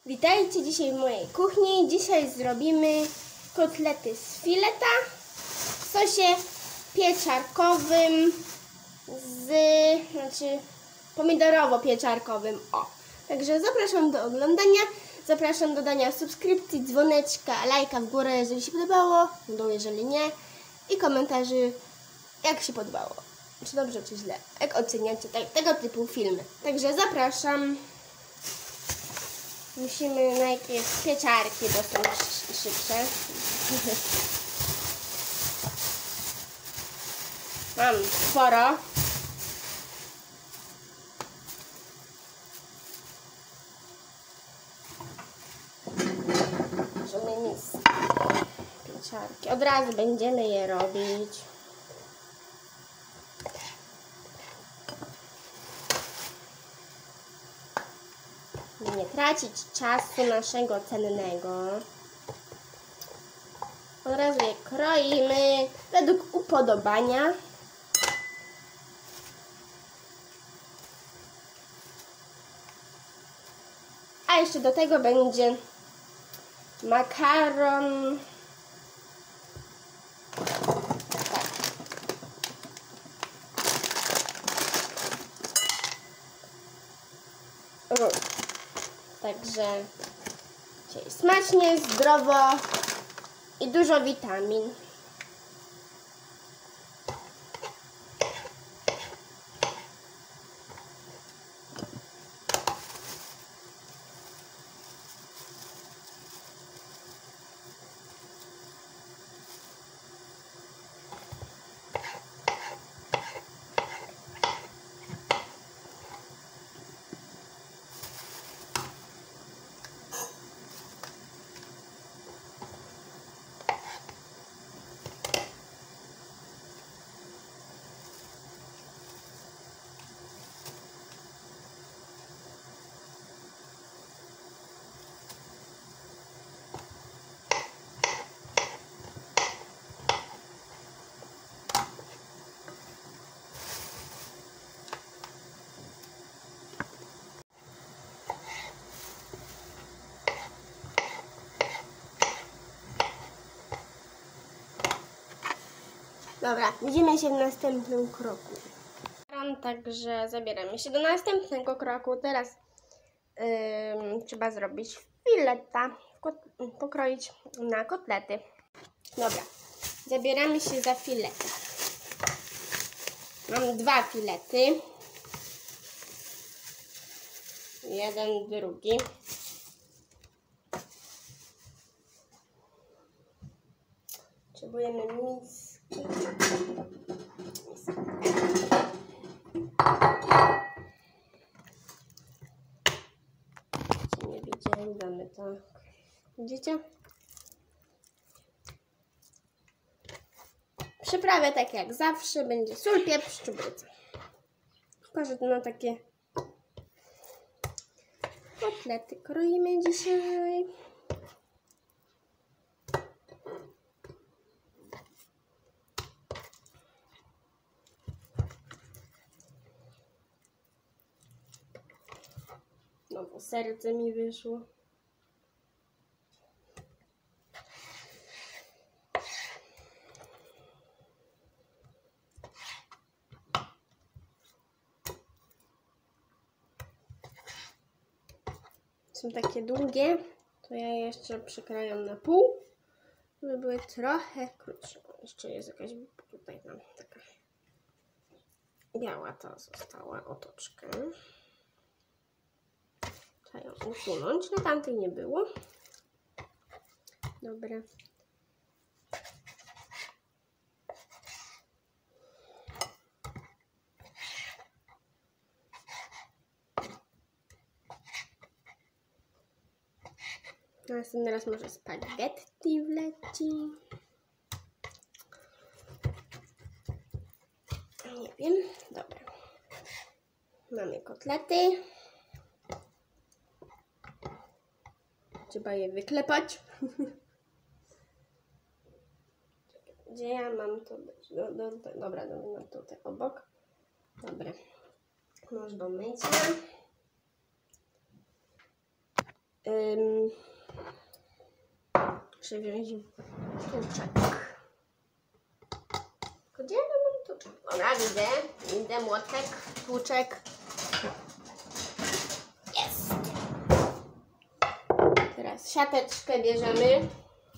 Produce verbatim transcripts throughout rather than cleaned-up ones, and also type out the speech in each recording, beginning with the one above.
Witajcie dzisiaj w mojej kuchni. Dzisiaj zrobimy kotlety z fileta w sosie pieczarkowym z, znaczy pomidorowo-pieczarkowym. O, także zapraszam do oglądania. Zapraszam do dania subskrypcji, dzwoneczka, lajka w górę, jeżeli się podobało, w dół, jeżeli nie, i komentarzy, jak się podobało. Czy dobrze, czy źle. Jak oceniacie te, tego typu filmy. Także zapraszam. Musimy najpierw pieczarki, bo są szybsze. Mam sporo. Możemy mieć pieczarki. Od razu będziemy je robić. Nie tracić czasu naszego cennego. Od razu je kroimy według upodobania. A jeszcze do tego będzie makaron. Tak. Także dzisiaj smacznie, zdrowo i dużo witamin. Dobra, widzimy się w następnym kroku. Także zabieramy się do następnego kroku. Teraz yy, trzeba zrobić fileta, pokroić na kotlety. Dobra, zabieramy się za filety. Mam dwa filety. Jeden, drugi. Potrzebujemy miski. Nie widziałem, damy to. Widzicie? Przyprawę tak jak zawsze, będzie sól, pieprz, czubryca. Tylko na takie kotlety kroimy dzisiaj. Znowu serce mi wyszło. Są takie długie, to ja je jeszcze przykrajam na pół, żeby były trochę krótsze. Jeszcze jest jakaś, tutaj nam taka biała ta została otoczka. Trzeba ją usunąć, na tamtej nie było. Dobra. Następny raz może spaghetti wleci. Nie wiem. Dobra. Mamy kotlety. Trzeba je wyklepać. Gdzie ja mam to być? Do, do, do, dobra, dobra, tutaj obok. Dobra. Masz do mycia. ym, muszę wziąć tłuczek. Gdzie ja mam tłuczek? Dobra, widzę. Widzę młotek, tłuczek. Jest. Teraz siateczkę bierzemy.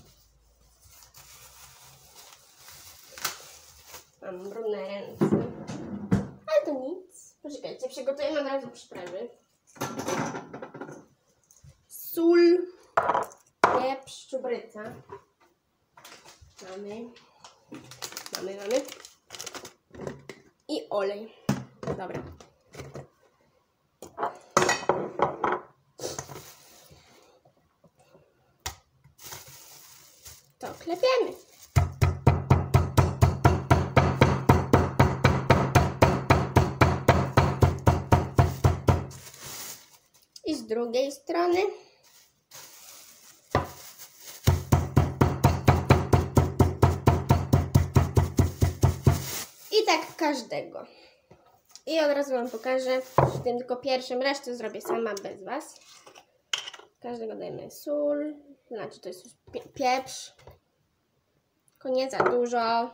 Mam brudne ręce. Ale to nic. Poczekajcie, przygotujemy od razu przyprawy. Sól, pieprz, czubryca. Mamy. Mamy, mamy. I olej. Dobra. To klepiemy. I z drugiej strony. I tak każdego. I od razu wam pokażę, w tym tylko pierwszym, resztę zrobię sama bez was. Każdego dajemy sól, znaczy to jest już pie pieprz. Tylko nie za dużo.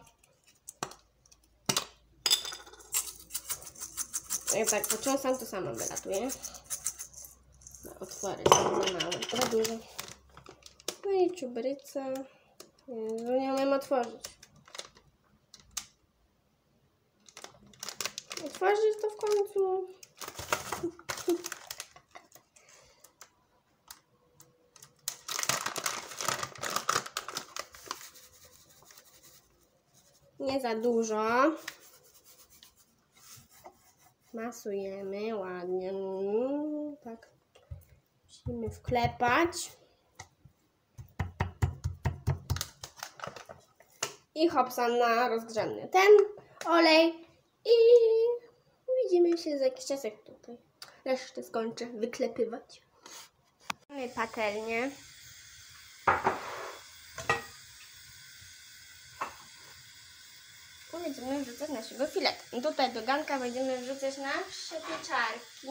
Jak tak począsam, to sama wylatuje. No, otwory są za małe, za dużo. No i czubryca. Jezu, nie umiem otworzyć. Otworzyć to w końcu. Nie za dużo. Masujemy ładnie. Tak. Musimy wklepać. I hopsa na rozgrzany ten olej. I widzimy się za jakiś czas, jak tutaj resztę skończę wyklepywać. Mamy patelnię. Tu będziemy wrzucać naszego filetu. Tutaj do garnka będziemy wrzucać nasze pieczarki.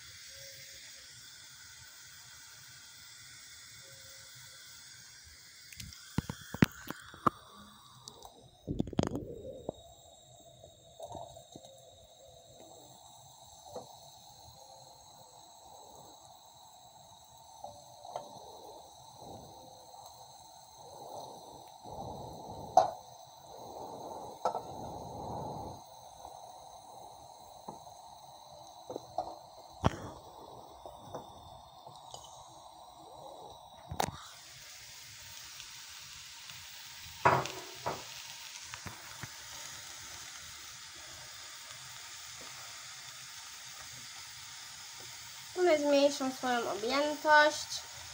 One zmniejszą swoją objętość.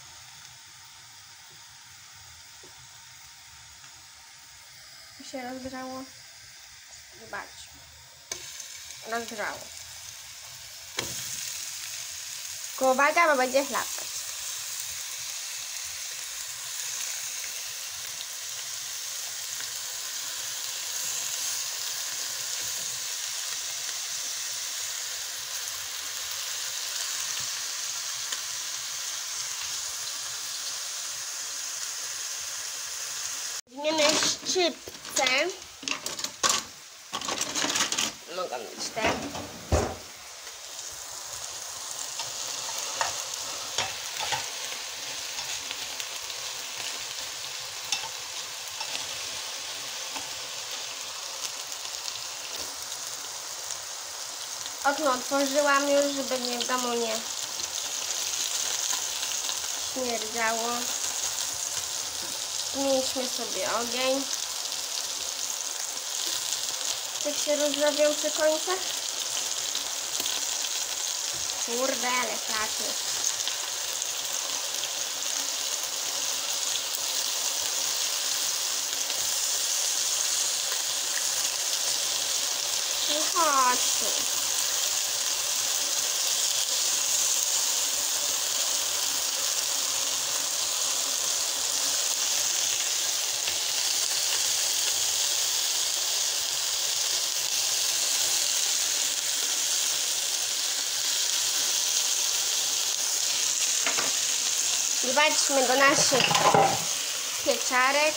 Tu się rozgrzało. Zobaczcie. Rozgrzało. Tylko uwaga, bo będzie chlapać. Weźmiemy szczypce. Mogą być te. Okno otworzyłam już, żeby mnie w domu nie śmierdziało. Zmniejszmy sobie ogień. Tak się rozrobią przy końcach. Kurde, ale flaty. No chodź tu. Zobaczmy do naszych pieczarek.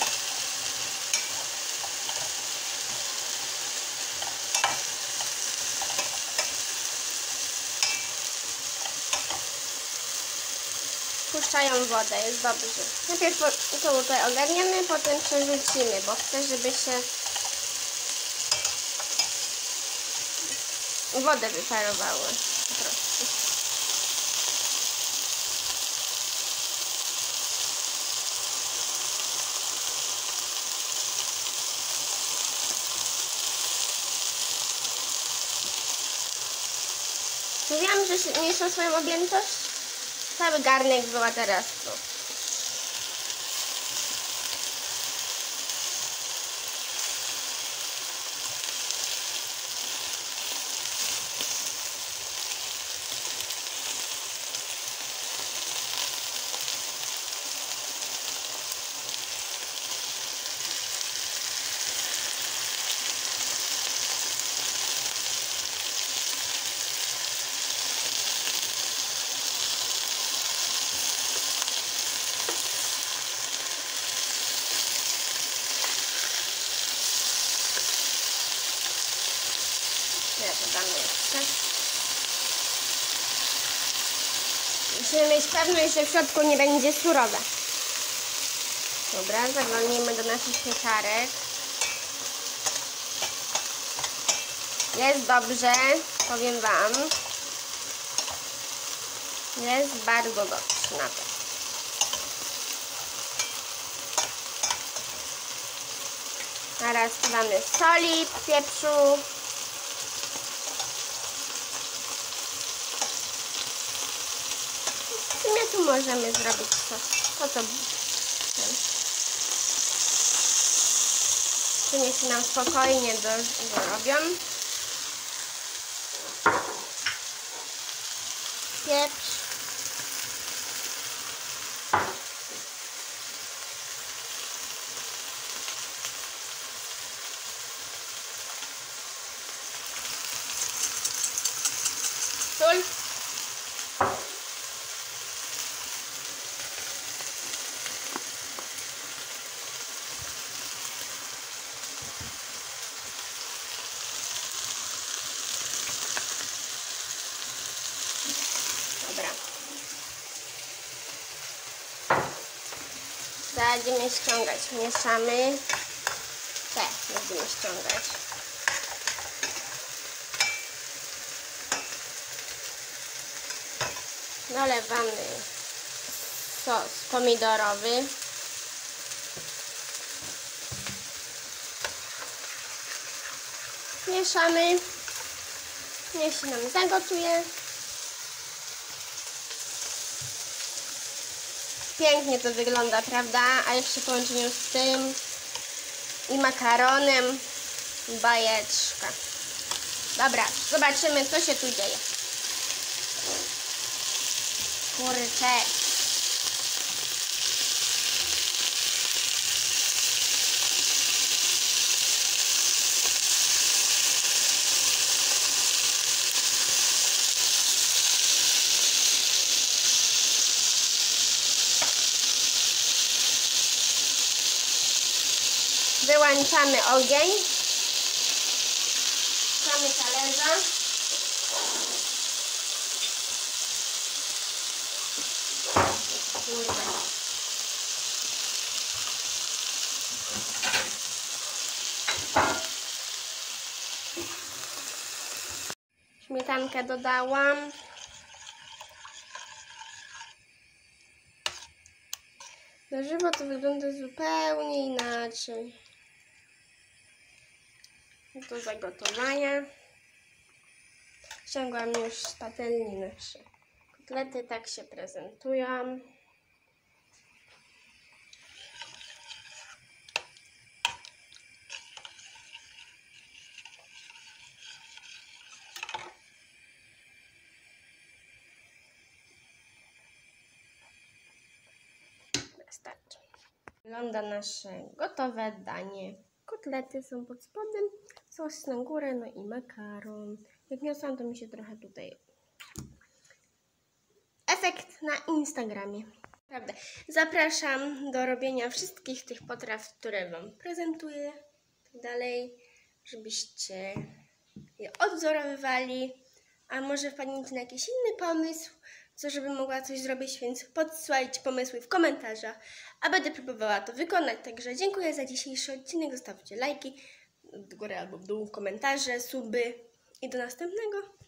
Puszczają wodę, jest dobrze. Najpierw to tutaj ogarniemy, potem przerzucimy, bo chcę, żeby się wodę wyparowały po prostu. Mówiłam, że zmniejszą swoją objętość. Cały garnek była teraz tu. Ja to dam jeszcze. Musimy mieć pewność, że w środku nie będzie surowe. Dobra, zaglądnijmy do naszych pieczarek. Jest dobrze, powiem Wam. Jest bardzo dobrze na to. Teraz dodamy soli, pieprzu. W sumie tu możemy zrobić sos. To co? Tu niech się nam spokojnie do, dorobią. Pieprz. Sól. Dobra. Będziemy ściągać. Mieszamy. Te będziemy ściągać. Dolewamy sos pomidorowy. Mieszamy. Niech się nam zagotuje. Pięknie to wygląda, prawda? A jeszcze w połączeniu z tym i makaronem bajeczka. Dobra, zobaczymy, co się tu dzieje. Kurczę. Wyłączamy ogień. Mamy talerza. Kurde. Śmietankę dodałam. Na żywo to wygląda zupełnie inaczej. Do zagotowania. Ściągłam już z patelni nasze kotlety, tak się prezentują. Wystarczy. Wygląda nasze gotowe danie. Kotlety są pod spodem, sos na górę, no i makaron. Jak niosłam, to mi się trochę tutaj efekt na Instagramie. Prawda. Zapraszam do robienia wszystkich tych potraw, które Wam prezentuję, tak dalej, żebyście je odwzorowywali, a może wpadniecie na jakiś inny pomysł, co żebym mogła coś zrobić, więc podsyłajcie pomysły w komentarzach, a będę próbowała to wykonać. Także dziękuję za dzisiejszy odcinek, zostawcie lajki w górę albo w dół, komentarze, suby i do następnego.